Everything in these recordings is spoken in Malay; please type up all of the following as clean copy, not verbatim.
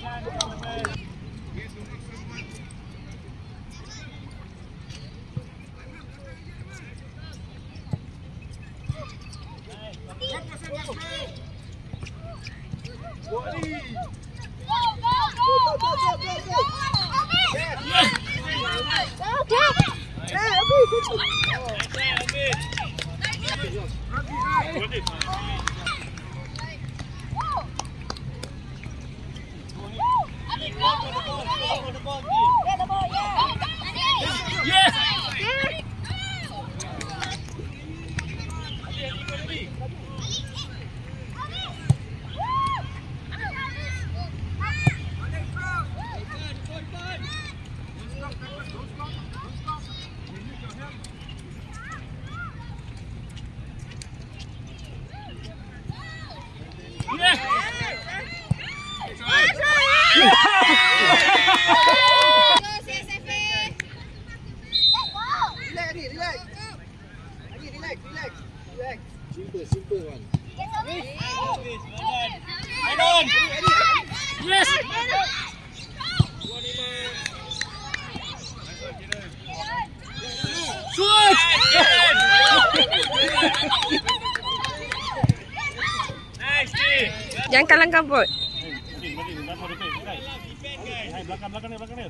Simple one. Yes. Shoot. Jangan kalang kabut. Belakang dia.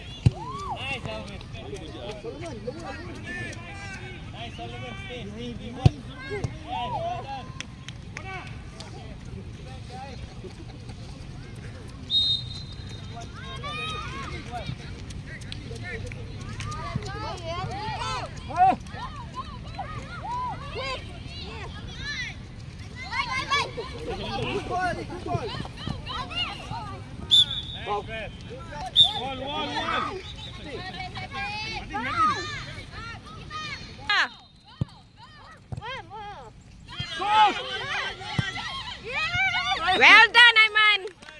Well done, Aiman.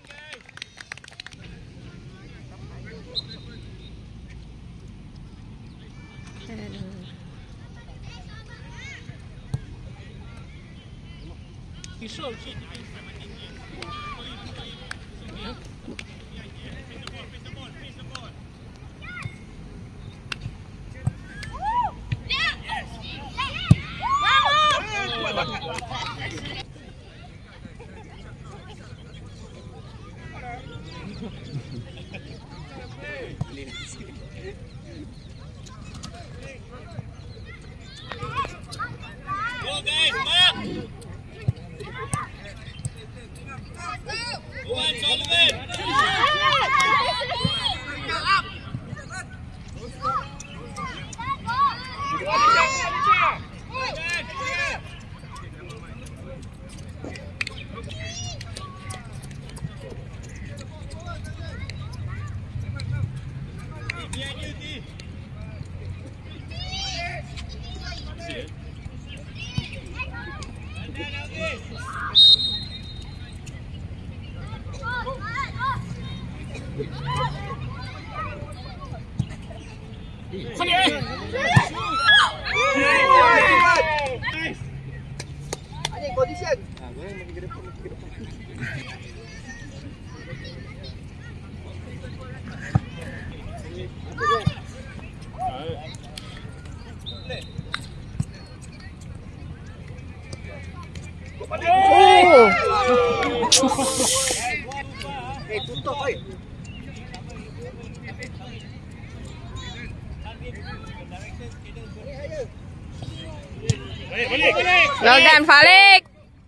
Well done, Falik.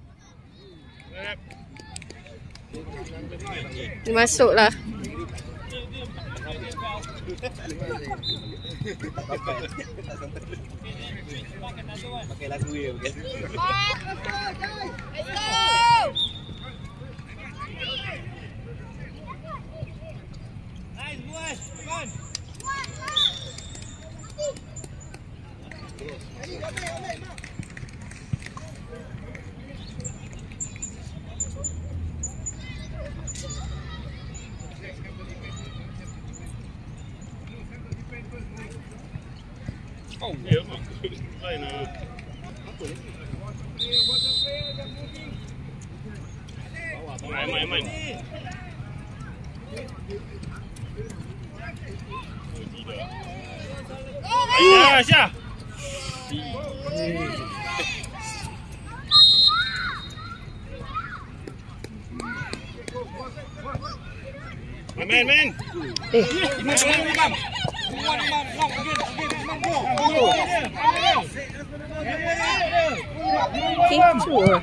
Masuklah. Pakai lagu ya, bukan? Nice boys, come on. Oh, yeah, lain lah. Main. Aisyah. Main. Kecoh.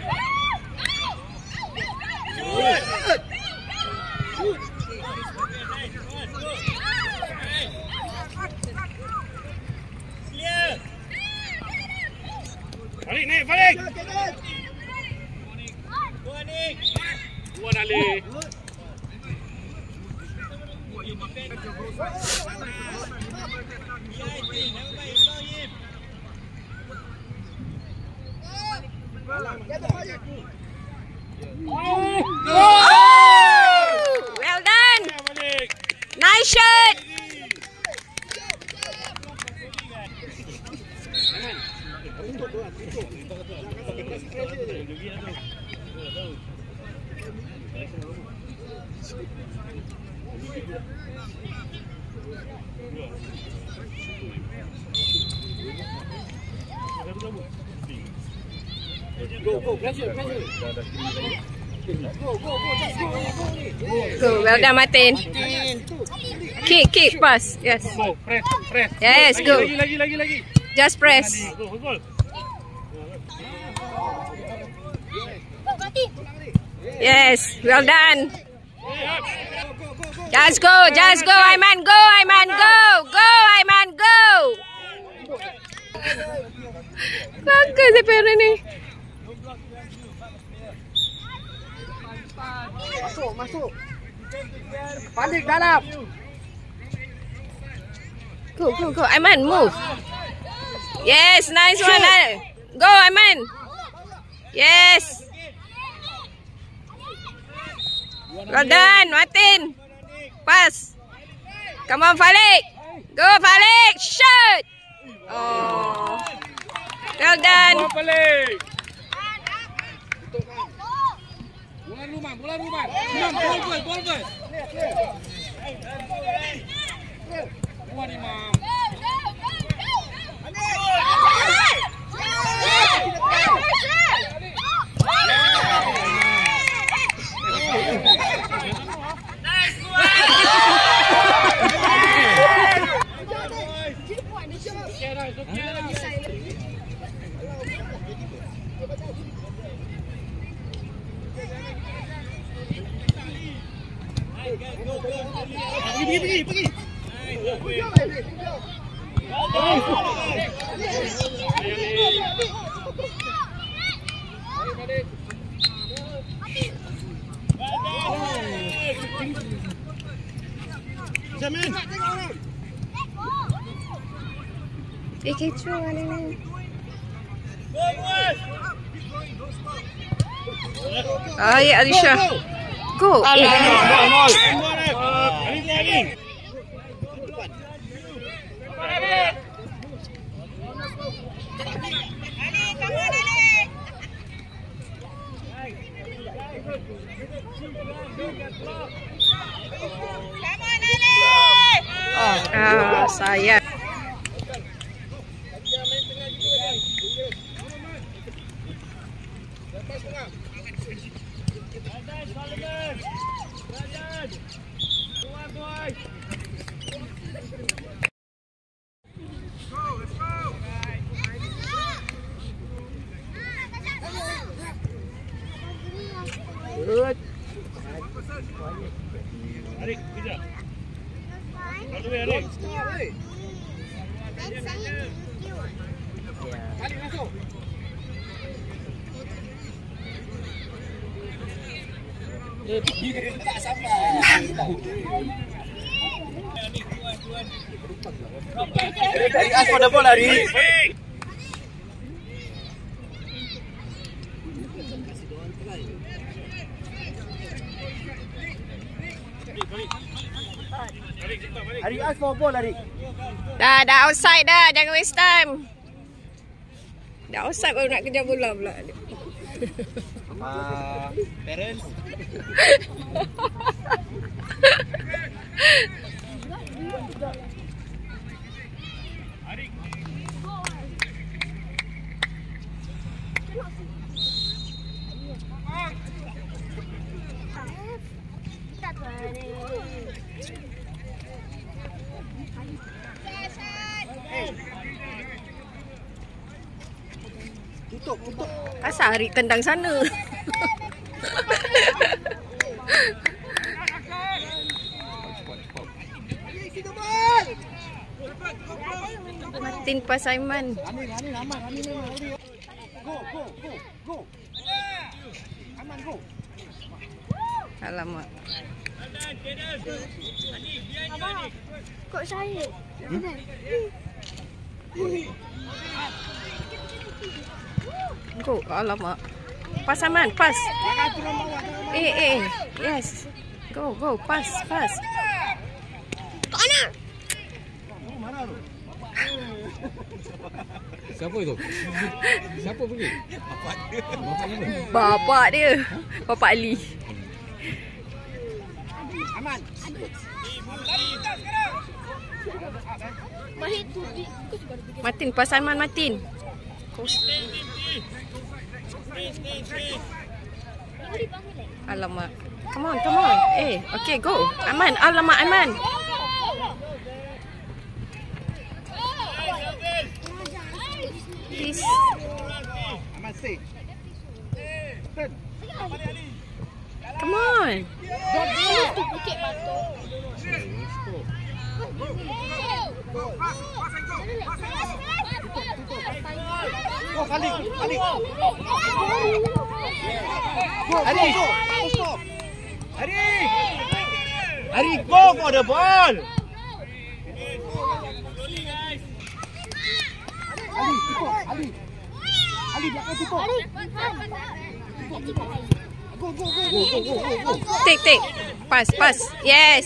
Balik. Buat Ali. Well done. Nice shot. Go, pressure. Go. Well done, Martin. Kick, pass. Yes. Go, press. Yes, go. Lagi. Just press. Go. Yes, well done. Just go, Aiman, go, Aiman, go. Bagus si Pera ni. Masuk. Balik dalam. Go, Aiman, move. Yes, nice one. Go, Aiman. Yes. Well done, Martin. Pass. Come on, Falik. Go, Falik. Shoot. Oh. Well done. Bola rumah. Imam, ball boy. Buat Imam. Pergi. Jamin. Kecoh ni. Ya, Alisha. Go. Ali. Sayang. Good. Adik, kejar. Lalu Adik. Balik masuk. Tak sabar. Dari asal ada bola hari. Hari asal bola hari. Dah outside dah. Jangan waste time. Dah outside baru nak kejar bola pula. Parents. Tutup. Asal Arik tendang sana. Martin pas Aiman. Amin, aman. Go. Aman, go. Alamak. Kok saya? Go. Alamak. Pas Aiman, pas. Yes. Go. Pas. Tak nak. Mana tu? Siapa itu? Siapa pergi? Bapak dia. Bapak Ali. Aman. Martin, pas Aiman Martin. Alamak. Come on. Okay, go. Aiman, alamak Aiman. Please. Aman, stay. Turn. Come on. Bukit Batu. Go, Khalid. Go. Stop. Hari, go for the ball. Ali, belakang tutup. Go. Take. Pass. Yes.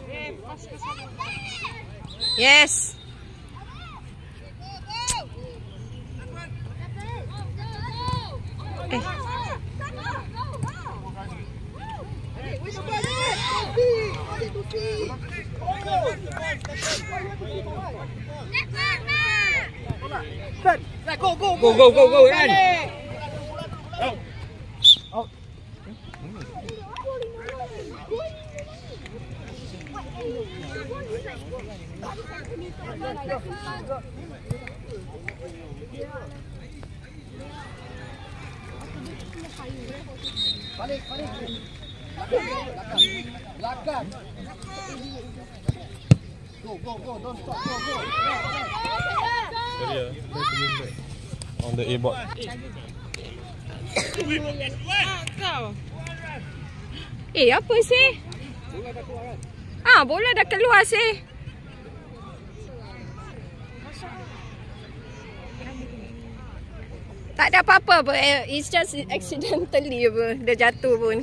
Go, Ran. Out. Balik. Belakang. Go. Don't stop. Go. On the A-board. Apa sih? Bola dah keluar sih. Tak ada apa-apa pun. It's just accidentally apa. Dia jatuh pun.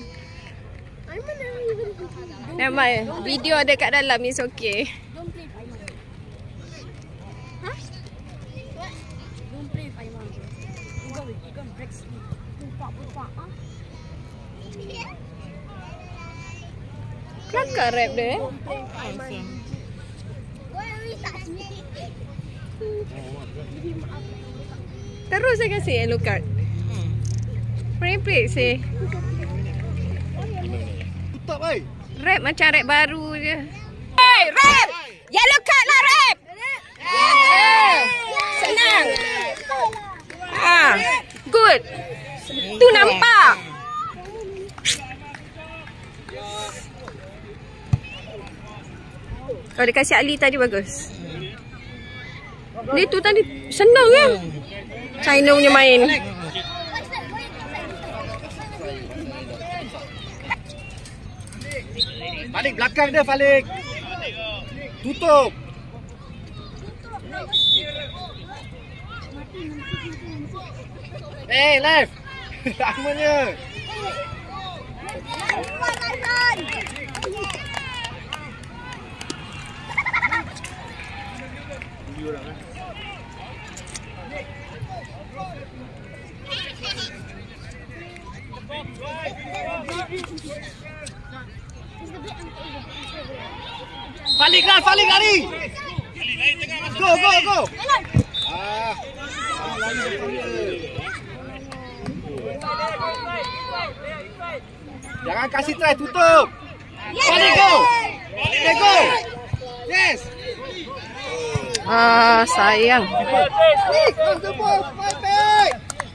Memang video ada kat dalam. It's okay. Don't play with Aiman. Huh? What? Don't play with Aiman. You can break sleep. Pupak, huh? Kelakar rap dia. Don't play with Aiman. Why are we touching me? Terus saya kasih yellow card. Merepek sih. Tutup, oi. Rap macam rap baru je. Hey, rap! Yellow card lah rap! Senang. Good. Tu nampak. Kalau dia kasih Ali tadi bagus. Dia tu tadi senang ya. China punya main. Balik belakang dia, balik. Tutup. Left. Namanya. Falik lari. Go. Ah. Lari depan dia. Jangan kasih try, tutup. Falik go. Okay, go. Yes. Ah, sayang. Nick, on the ball, fight back.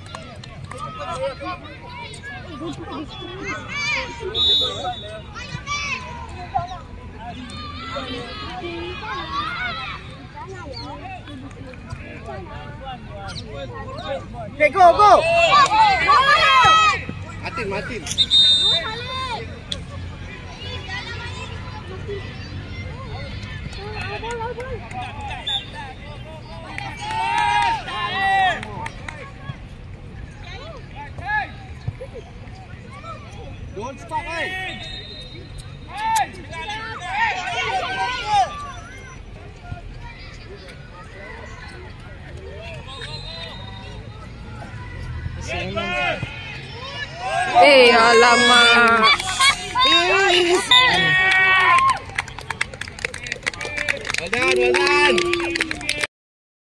Okay, go. Martin. Don't stop, hey. Alamak. Well done.